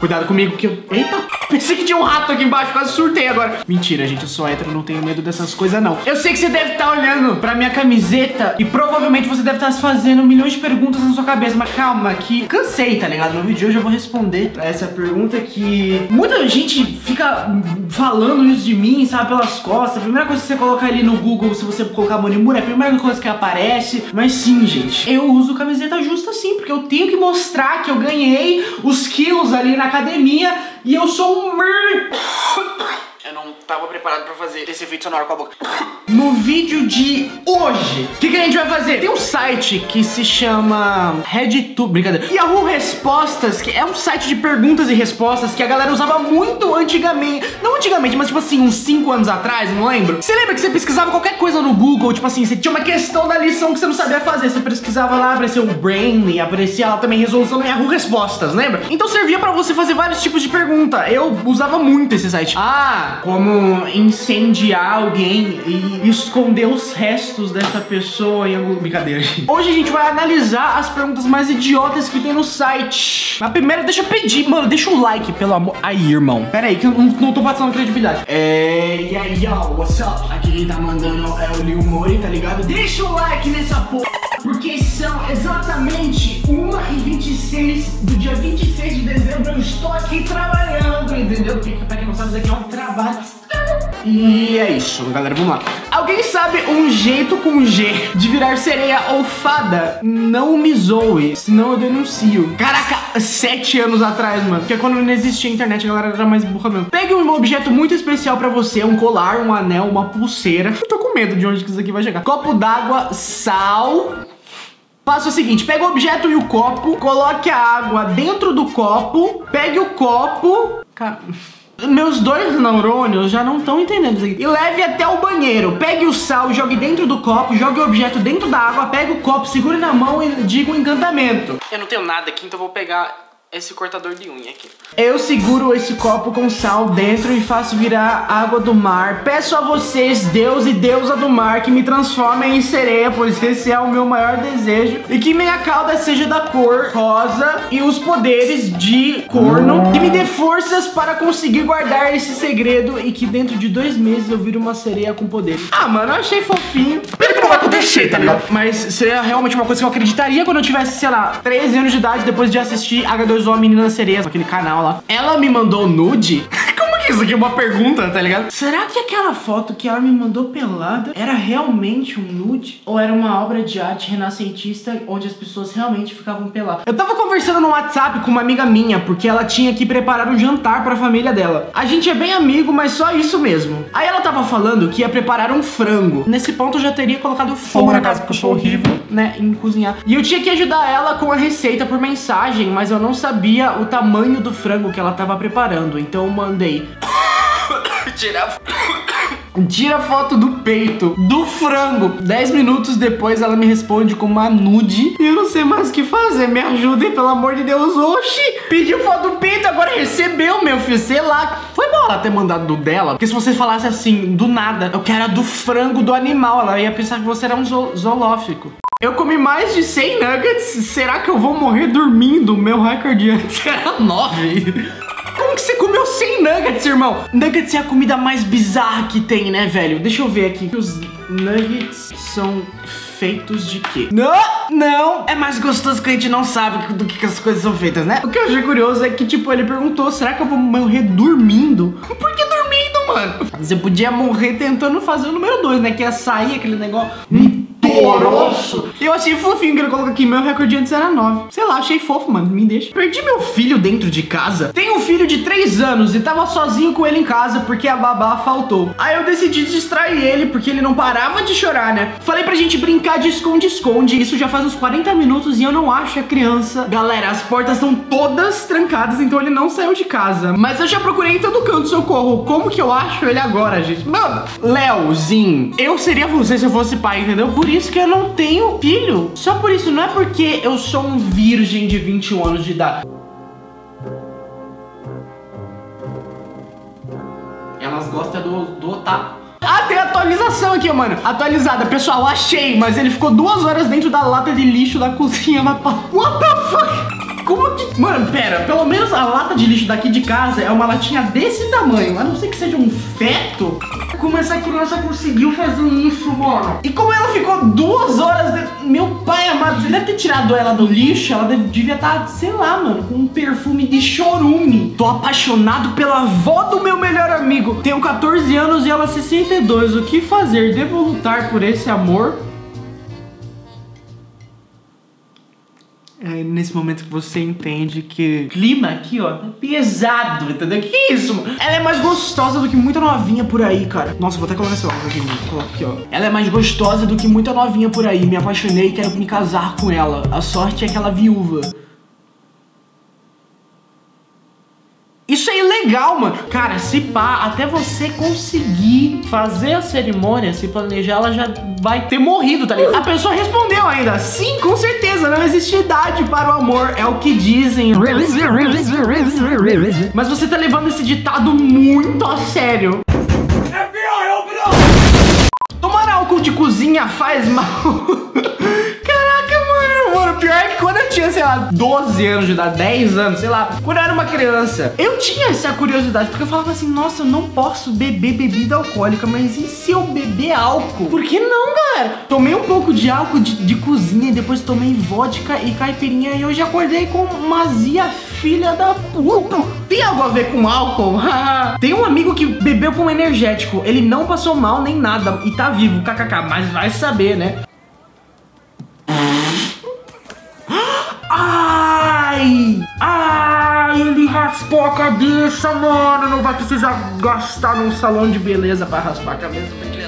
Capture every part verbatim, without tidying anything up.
Cuidado comigo que eu... Eita! Pensei que tinha um rato aqui embaixo, quase surtei agora. Mentira, gente, eu sou hétero, não tenho medo dessas coisas, não. Eu sei que você deve estar olhando pra minha camiseta e provavelmente você deve estar se fazendo milhões de perguntas na sua cabeça. Mas calma, que cansei, tá ligado? No vídeo de hoje eu vou responder pra essa pergunta que muita gente fica falando isso de mim, sabe, pelas costas. A primeira coisa que você colocar ali no Google, se você colocar Monimura, é a primeira coisa que aparece. Mas sim, gente, eu uso camiseta justa sim, porque eu tenho que mostrar que eu ganhei os quilos ali na academia e eu sou um mer... Eu não tava preparado pra fazer esse efeito sonoro com a boca. No vídeo de hoje, o que, que a gente vai fazer? Tem um site que se chama RedTube, brincadeira, Yahoo Respostas, que é um site de perguntas e respostas que a galera usava muito antigamente. Não antigamente, mas tipo assim, uns cinco anos atrás, não lembro? Você lembra que você pesquisava qualquer coisa no Google, tipo assim, você tinha uma questão da lição que você não sabia fazer, você pesquisava lá, apareceu o Brainly, aparecia lá também resolução no Yahoo Respostas, lembra? Então servia pra você fazer vários tipos de pergunta. Eu usava muito esse site. Ah, como incendiar alguém e esconder os restos dessa pessoa em algum... Brincadeira, gente. Hoje a gente vai analisar as perguntas mais idiotas que tem no site. A primeira, deixa eu pedir, mano, deixa um like, pelo amor... Aí, irmão, pera aí, que eu não, não tô passando credibilidade. É... E aí, yo, what's up? Aqui quem tá mandando é o Lil Mori, tá ligado? Deixa o like nessa porra, porque são exatamente uma e vinte e seis do dia vinte e seis de dezembro. Eu estou aqui trabalhando, entendeu? Porque, pra quem não sabe, isso aqui é um trabalho. E é isso, galera, vamos lá. Alguém sabe um jeito com G de virar sereia ou fada? Não me zoe, senão eu denuncio. Caraca, sete anos atrás, mano. Porque quando não existia internet, a galera era mais burra mesmo. Pegue um objeto muito especial pra você, um colar, um anel, uma pulseira. Eu tô com medo de onde que isso aqui vai chegar. Copo d'água, sal... Faça o seguinte, pega o objeto e o copo, coloque a água dentro do copo, pegue o copo... Cara... Meus dois neurônios já não estão entendendo isso aqui. E leve até o banheiro. Pegue o sal, jogue dentro do copo, jogue o objeto dentro da água, pegue o copo, segure na mão e diga um encantamento. Eu não tenho nada aqui, então vou pegar esse cortador de unha aqui. Eu seguro esse copo com sal dentro e faço virar água do mar. Peço a vocês, Deus e deusa do mar, que me transformem em sereia, pois esse é o meu maior desejo. E que minha cauda seja da cor rosa e os poderes de corno. Que me dê forças para conseguir guardar esse segredo e que dentro de dois meses eu vire uma sereia com poderes. Ah, mano, eu achei fofinho. Pena que não vai acontecer, tá ligado? Mas seria realmente uma coisa que eu acreditaria quando eu tivesse, sei lá, treze anos de idade, depois de assistir H dois O, a Menina Sereia, aquele canal lá. Ela me mandou nude? Como que isso aqui é uma pergunta, tá ligado? Será que aquela foto que ela me mandou pelada era realmente um nude? Ou era uma obra de arte renascentista onde as pessoas realmente ficavam peladas? Eu tava conversando no WhatsApp com uma amiga minha, porque ela tinha que preparar um jantar pra família dela. A gente é bem amigo, mas só isso mesmo. Aí ela tava falando que ia preparar um frango. Nesse ponto eu já teria colocado fogo na casa, porque eu sou horrível, né, em cozinhar. E eu tinha que ajudar ela com a receita por mensagem, mas eu não sabia o tamanho do frango que ela tava preparando. Então eu mandei tirar Tira foto do peito do frango. Dez minutos depois ela me responde com uma nude. E eu não sei mais o que fazer. Me ajudem, pelo amor de Deus. Oxi, pediu foto do peito, agora recebeu, meu filho. Sei lá. Foi bom ela ter mandado do dela, porque se você falasse assim, do nada, eu quero a do frango do animal, ela ia pensar que você era um zo zoológico. Eu comi mais de cem nuggets. Será que eu vou morrer dormindo? Meu recorde antes era nove. Como que você comeu cem nuggets, irmão? Nuggets é a comida mais bizarra que tem, né, velho? Deixa eu ver aqui. Os nuggets são feitos de quê? Não, não. É mais gostoso que a gente não sabe do que as coisas são feitas, né? O que eu achei curioso é que, tipo, ele perguntou, será que eu vou morrer dormindo? Por que dormindo, mano? Você podia morrer tentando fazer o número dois, né? Que é sair aquele negócio... Hum. Grosso. Eu achei fofinho que ele colocou aqui. Meu recorde antes era nove. Sei lá, achei fofo, mano. Me deixa. Perdi meu filho dentro de casa. Tenho um filho de três anos e tava sozinho com ele em casa porque a babá faltou. Aí eu decidi distrair ele porque ele não parava de chorar, né? Falei pra gente brincar de esconde-esconde. Isso já faz uns quarenta minutos e eu não acho a criança. Galera, as portas estão todas trancadas, então ele não saiu de casa. Mas eu já procurei em todo canto socorro. Como que eu acho ele agora, gente? Mano, Leozinho, eu seria você se eu fosse pai, entendeu? Por isso que eu não tenho filho. Só por isso, não é porque eu sou um virgem de vinte e um anos de idade. Elas gostam do, do otaku. Ah, tem atualização aqui, mano. Atualizada. Pessoal, achei, mas ele ficou duas horas dentro da lata de lixo da cozinha. Mas... What the fuck? Como que... Mano, pera, pelo menos a lata de lixo daqui de casa é uma latinha desse tamanho, a não ser que seja um feto. Como essa criança conseguiu fazer isso, mano? E como ela ficou duas horas... De... Meu pai amado, você deve ter tirado ela do lixo, ela deve, devia estar, sei lá, mano, com um perfume de chorume. Tô apaixonado pela avó do meu melhor amigo. Tenho quatorze anos e ela sessenta e dois. O que fazer? Devo lutar por esse amor? É nesse momento que você entende que o clima aqui, ó, tá pesado, entendeu? Que isso, mano? Ela é mais gostosa do que muita novinha por aí, cara. Nossa, vou até colocar esse óculos aqui, vou colocar aqui, ó. Ela é mais gostosa do que muita novinha por aí. Me apaixonei e quero me casar com ela. A sorte é aquela viúva. Isso é ilegal, mano. Cara, se pá, até você conseguir fazer a cerimônia, se planejar, ela já vai ter morrido, tá ligado? A pessoa respondeu ainda. Sim, com certeza, não existe idade para o amor. É o que dizem. Mas você tá levando esse ditado muito a sério. Tomar álcool de cozinha faz mal. Mano, pior é que quando eu tinha, sei lá, doze anos de idade, dez anos, sei lá, quando eu era uma criança, eu tinha essa curiosidade, porque eu falava assim, nossa, eu não posso beber bebida alcoólica, mas e se eu beber álcool? Por que não, galera? Tomei um pouco de álcool de, de cozinha e depois tomei vodka e caipirinha e hoje acordei com uma azia filha da puta. Tem algo a ver com álcool? Tem um amigo que bebeu com energético, ele não passou mal nem nada e tá vivo, kkk, mas vai saber, né? Ai! Ai, ele raspou a cabeça, mano. Não vai precisar gastar num salão de beleza pra raspar a cabeça.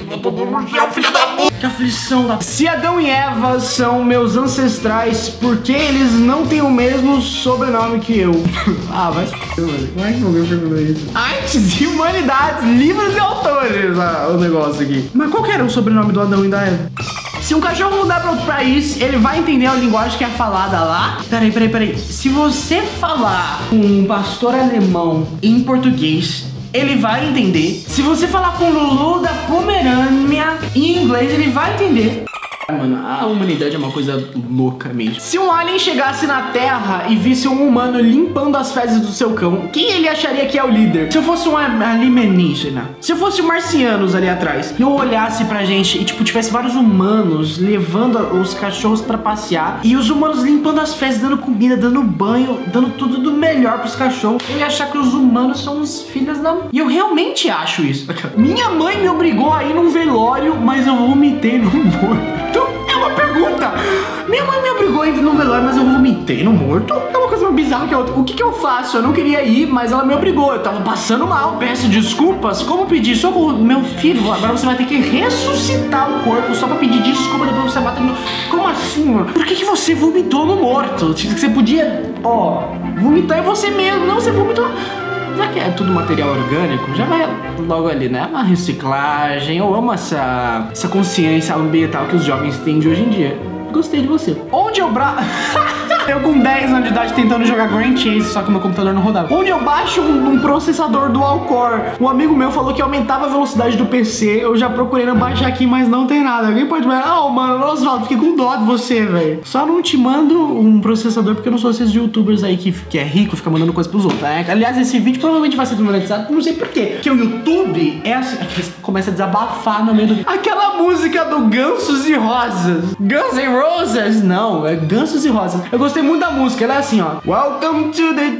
Filho da puta! Que aflição da... Se Adão e Eva são meus ancestrais, por que eles não têm o mesmo sobrenome que eu? Ah, vai ser, mano. Como é que alguém perguntou isso? Artes e Humanidades, livros e autores. Ah, o negócio aqui. Mas qual que era o sobrenome do Adão e da Eva? Se um cachorro mudar para outro país, ele vai entender a linguagem que é falada lá? Peraí, peraí, peraí. Se você falar com um pastor alemão em português, ele vai entender. Se você falar com o Lulu da Pomerânia em inglês, ele vai entender. Mano, a humanidade é uma coisa louca mesmo. Se um alien chegasse na Terra e visse um humano limpando as fezes do seu cão, quem ele acharia que é o líder? Se eu fosse um alienígena, se eu fosse marcianos ali atrás, e eu olhasse pra gente e tipo, tivesse vários humanos levando os cachorros pra passear, e os humanos limpando as fezes, dando comida, dando banho, dando tudo do melhor pros cachorros, eu ia achar que os humanos são os filhos da... E eu realmente acho isso. Minha mãe me obrigou a ir num velório, mas eu vomitei no morto. É uma pergunta. Minha mãe me obrigou a ir no velório, mas eu vomitei no morto? É uma coisa mais bizarra que a outra. O que que eu faço? Eu não queria ir, mas ela me obrigou. Eu tava passando mal. Peço desculpas. Como pedir socorro? Meu filho, agora você vai ter que ressuscitar o corpo só pra pedir desculpa depois você bater no... Como assim, mano? Por que que você vomitou no morto? Você podia, ó, vomitar em você mesmo. Não, você vomitou... Já que é tudo material orgânico, já vai logo ali, né? Uma reciclagem. Eu amo essa, essa consciência ambiental que os jovens têm de hoje em dia. Gostei de você. Onde eu bra... Eu com dez anos de idade tentando jogar Grand Chase, só que meu computador não rodava. Onde eu baixo um, um processador dual core. Um amigo meu falou que aumentava a velocidade do P C. Eu já procurei não baixar aqui, mas não tem nada. Alguém pode ver? Ah, oh, mano, Osvaldo, fiquei com dó de você, velho. Só não te mando um processador porque eu não sou esses youtubers aí que, que é rico, fica mandando coisa pros outros, né? Aliás, esse vídeo provavelmente vai ser desmonetizado, não sei porquê. Porque o YouTube é assim, começa a desabafar no meio do... Aquela música do Gansos e Rosas. Guns N' Roses? Não, é Gansos e Rosas. Eu gostei muito da música, ela é assim, ó. Welcome to the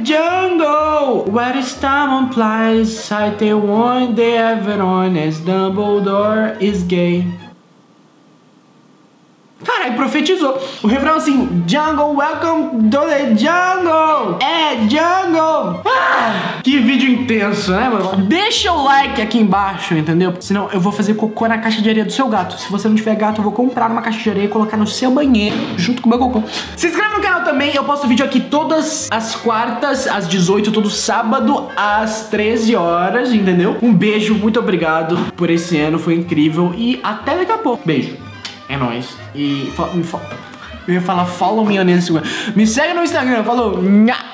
jungle, where the Stamon flies, Site one day ever on as Dumbledore is gay. Caralho, profetizou. O refrão assim, jungle, welcome to the jungle. É, jungle. Ah, que vídeo intenso, né, mano? Deixa o like aqui embaixo, entendeu? Senão eu vou fazer cocô na caixa de areia do seu gato. Se você não tiver gato, eu vou comprar uma caixa de areia e colocar no seu banheiro, junto com o meu cocô. Se inscreve no canal também. Eu posto vídeo aqui todas as quartas, às dezoito, todo sábado, às treze horas, entendeu? Um beijo, muito obrigado por esse ano, foi incrível. E até daqui a pouco. Beijo. É nóis. E me fo... eu ia falar follow me on Instagram. Me segue no Instagram. Falou. Nha.